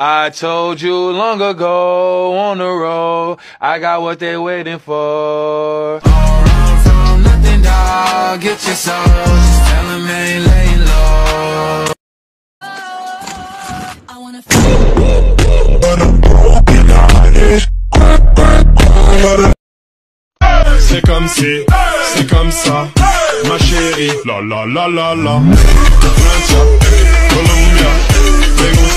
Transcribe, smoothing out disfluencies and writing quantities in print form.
I told you long ago on the road, I got what they waiting for. Don't run from nothing, dog. Get your soul. Just tell them ain't laying low. I wanna c'est comme ça, ma chérie. La la la la la. Colombia,